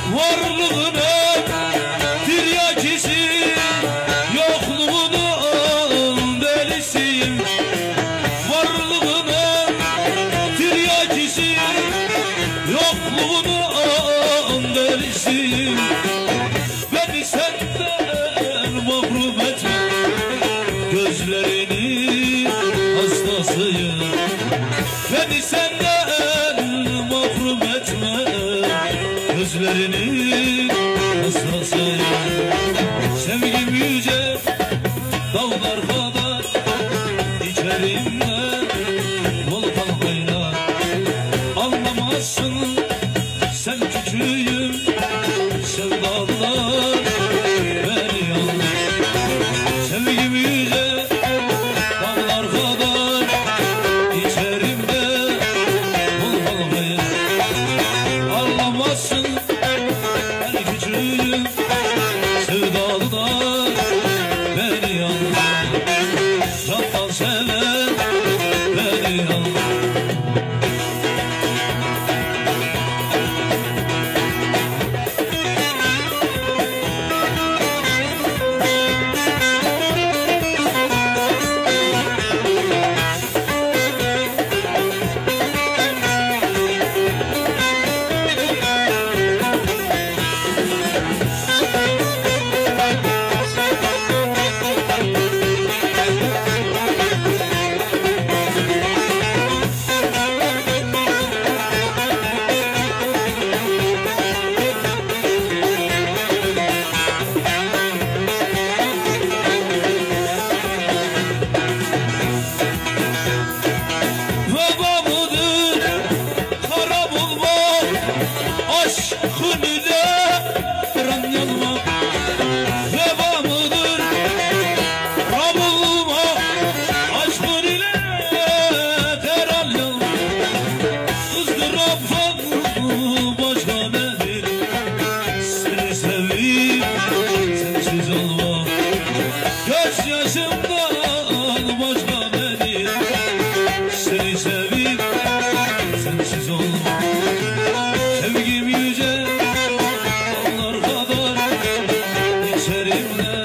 Varlığının tiryakisi, yokluğunun delisiyim. Varlığının tiryakisi, yokluğunun delisiyim. Beni senden mahrum etme, gözlerini hastasıyım. Beni senden mahrum etme, gözlerinin hastasıyım. Sevgim yüce dağlar kadar, içerimde volkan kaynar. Anlamazsın sen küçüğüm, sevdalılar beni alır. Sevgim yüce dağlar kadar, içerimde volkan kaynar. Anlamazsın ben küçüğüm, sevdalılar beni alır. Candan seven beni alır. Aşkın ile ran yanmak veba mıdır? Rabulmak aşkın ile teran yanmak. Izdıraptan başka nedir? Seni sevip sensiz olmak. Gözyaşımdan başka nedir? Seni sevip sensiz olmak. Sevgim yüce dağlar kadar, içerimde